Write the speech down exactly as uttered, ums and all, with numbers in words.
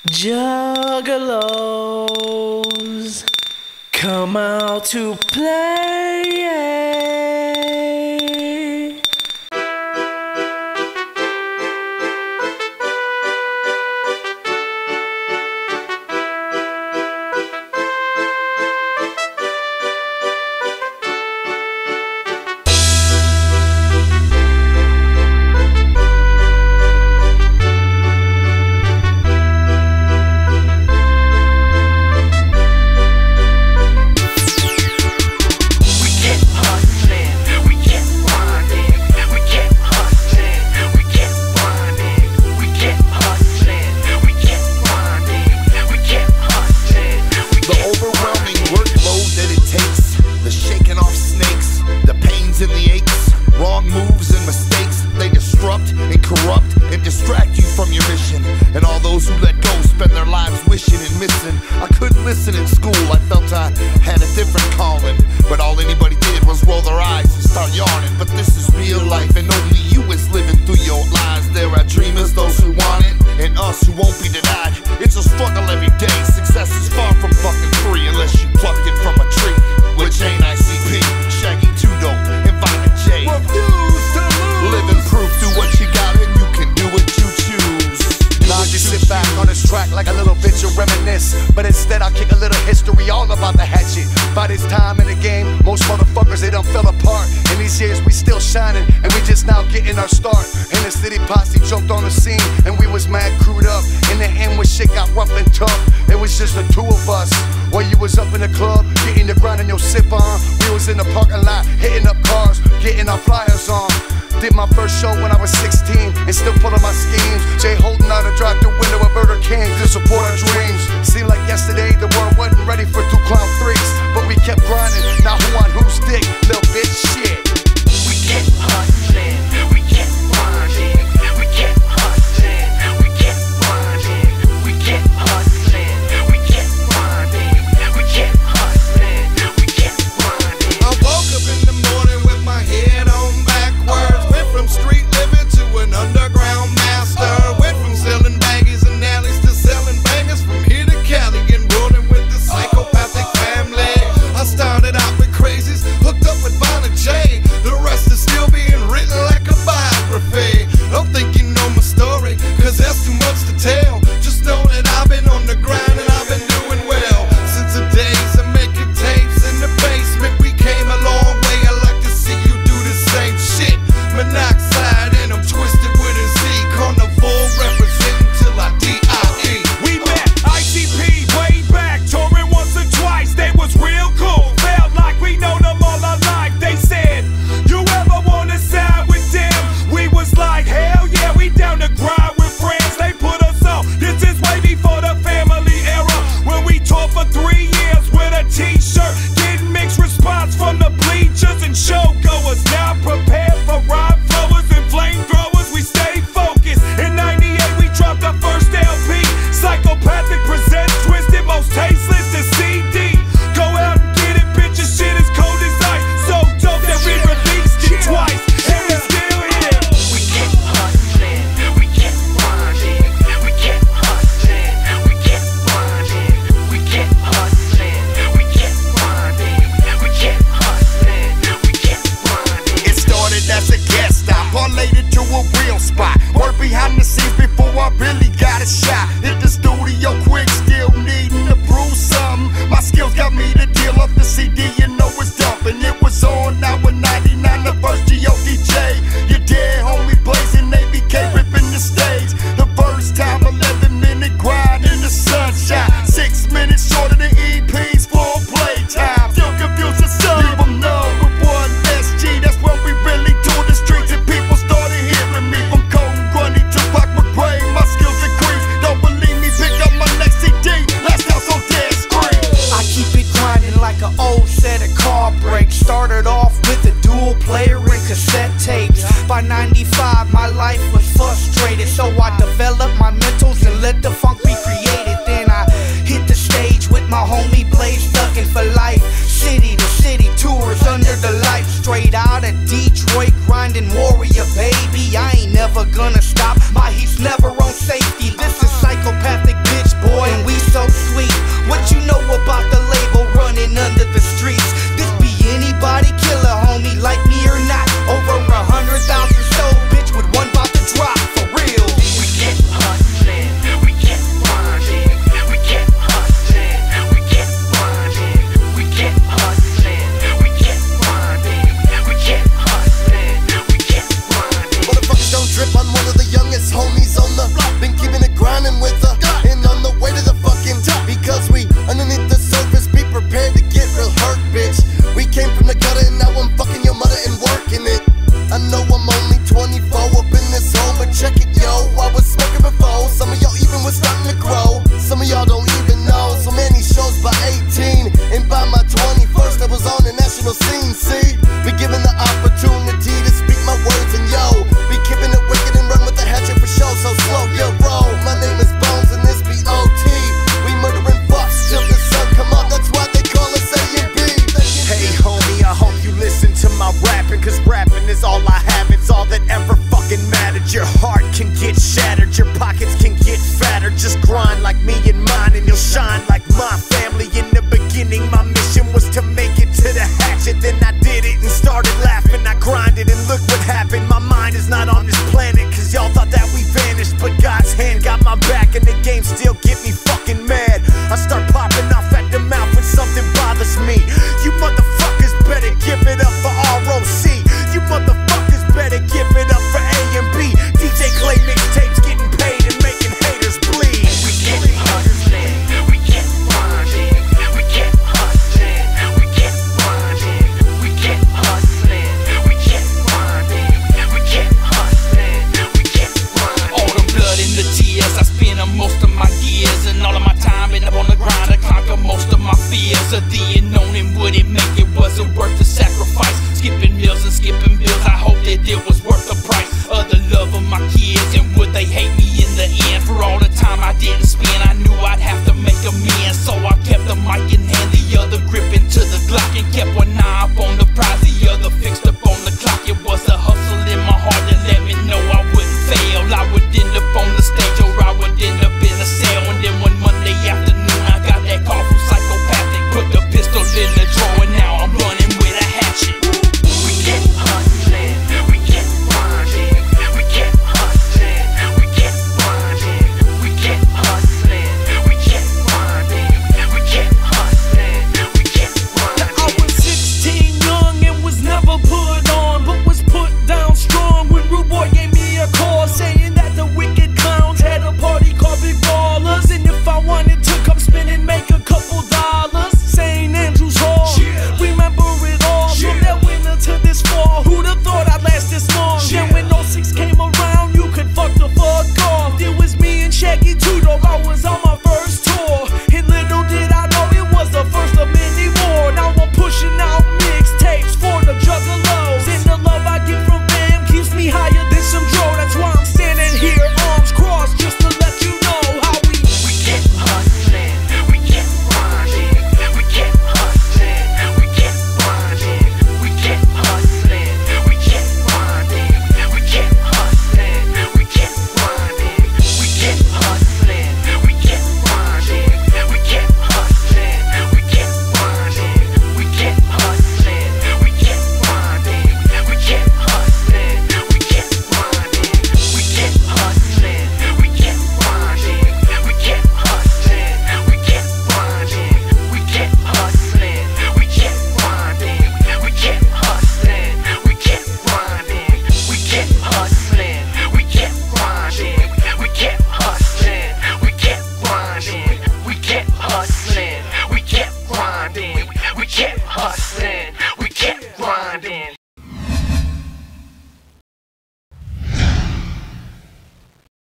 Juggalos come out to play. Distract you from your mission, and all those who let go spend their lives wishing and missing. I couldn't listen in school, I felt I had a different calling, but all anybody did was roll their eyes and start yawning. But this is real life, and only you is living through your lies. There are dreamers, those who want it, and us who won't be denied. It's a struggle every day. Success is far from fucking free unless you plucked it from a tree, which ain't I C P. Shaggy two dope and Violent J. Refuse to lose. Living proof, do what you got and you can do what you choose. Now I just sit back on this track like a little bitch and reminisce, but instead I kick a little history all about the hatchet. By this time in the game, most motherfuckers they done fell apart. In these years we still shining, and we just now getting our start. In the city posse jumped on the scene, and we was mad crewed up. In the end when shit got rough and tough, it was just the two of us. While you was up in the club, getting the grind and your sip on, we was in the parking lot, hitting up cars, getting our flyers on. Did my first show when I was sixteen, and still pulling my schemes. Jay holding out a drive-through window of Burger King to support our dreams. Seemed like yesterday the world wasn't ready for two clown freaks, but we kept grinding. Now who on whose dick, little bitch shit. We kept hustling, we kept grinding, we kept hustling, we kept grinding, we kept hustling, we kept grinding, we kept hustling, we kept grinding. I woke up in the morning with my head on backwards. Went from street living to an underground master. Went from selling baggies and alleys to selling bangers. From here to Cali and rolling with the Psychopathic family. I started out with crazies, hooked up with Violent J. The rest is still being written like a biography. Don't think you know my story, cause that's too much to tell. Just know that I've been on the grind and I've been doing well. Since the days of making tapes in the basement, we came a long way. I like to see you do the same shit. Monoxide and I'm twisted with a Z. Carnival representing till I D I E. We met I C P way back, touring once or twice. They was real cool, felt like we know them all our life. They said, you ever wanna side with them? We was like, hell yeah, we down to grind with friends. They put us on, this is way before the family era, when we toured for three years with a t-shirt, getting mixed response from the bleachers and showgoers. Now prepared for ride flowers and flamethrowers, we stay focused. In ninety-eight we dropped our first L P, Psychopathic presents Twisted, most tasteless to C D. Go out and get it, bitch, your shit is cold as ice. So dope that we released it twice, and we still here. We kept hustling, we kept grinding, we kept hustling, we kept grinding, we kept hustling, we kept grinding, we kept hustling, we kept grinding. It started as a guest stop, parlayed it to a real spot. Work behind the scenes before I really got a shot. Hit the studio quick, still needing to prove something. My skills got me the deal off the C D, you know it's dumping. It was on now in ninety-nine, the first G O D J. Your dead homie blazing, A B K ripping the stage. The first time, eleven minute grind in the sunshine. Six minutes shorter than E P's full play time. Still confused the sun, leave them numb with one S G. That's when we really toured the streets and people started hearing me. From Cold Grundy to Rock McGray, my skills increase. Don't believe me, pick up my next C D. Last house on dead screen. I keep it grinding like an old set of car brakes. Started off with a dual player and cassette tapes. By ninety-five my life was frustrated, so I developed my mentals and let the funk be created. Then I hit the stage with my homie Blaze, thugging for life. City to city tours under the lights. Straight out of Detroit, grinding warrior baby. I ain't never gonna stop, my heat's never on safety. This is Psychopathic, bitch. that your pockets can get fatter. Just grind like me and mine and you'll shine like my family. In the beginning my mission was to make it to the hatchet. Then I did it and started laughing. I grinded and look what happened. My mind is not on this planet, cause y'all thought that we vanished, but God's hand got my back and the game still get me fucking mad. I start popping off at the mouth when something bothers me. You motherfuckers better give it up for R O C. You motherfuckers better give it up for A and B. D J Clay mixtapes getting paid and making haters bleed. We kept hustling, we kept grinding, we kept hustling, we kept grinding, we kept hustling, we kept grinding, we kept hustling, we kept grinding. All the blood and the tears, I spent most of my years, and all of my time been up on the grind to conquer most of my fears. Of the unknown and would it make it, was it worth the sacrifice? Skipping meals and skipping bills, I hope that it was worth the price of the love of my kids, and would they hate me in the end? For all the time I didn't spend, I knew I'd have to make amends. So I kept the mic in hand, the other grip into the Glock, and kept one eye up on the prize, the other fixed up on the clock. It was a hustle in my heart that let me know I wouldn't fail. I would end up on the stage or I would end up in a cell. And then one Monday afternoon I got that call from Psychopathic, put the pistol in the drawer, and now I'm running with a hatchet. We kept hustling, we kept grinding, we kept hustling, we kept grinding, we kept hustling, we kept grinding, we kept hustling, we kept grinding. I was sixteen, young and was never put on, but was put down strong when Rude Boy gave me a call, saying that the wicked clowns had a party called Big Ballers, and if I wanted to come spin and make a couple dollars, Saint Andrew's Hall, remember it all, from that winter to this fall, who'd have thought I'd last this long? Then when oh six came around, you could fuck the fuck off. It was me and Shaggy Two Dog, I was on my first tour, and little did I know it was the first of many more. Now I'm pushing out mixtapes for the juggalos, and the love I get from them keeps me higher than some dro. That's why I'm standing here, arms crossed, just to let you know how we We kept hustling, we kept grinding, we kept hustling, we kept grinding, we kept hustling, we kept grinding, we kept hustling, we kept grinding, we kept hustling, we kept grinding, we kept hustling, we kept grinding, we kept hustling, we kept grinding, we kept hustling, we kept grinding, we kept hustling, we kept grinding, we kept hustling, we kept grinding, we kept hustling, we kept grinding, we kept hustling, we kept grinding, we kept hustling, we kept grinding, we kept hustling, we kept grinding, we kept hustling, we kept grinding, we kept hustling.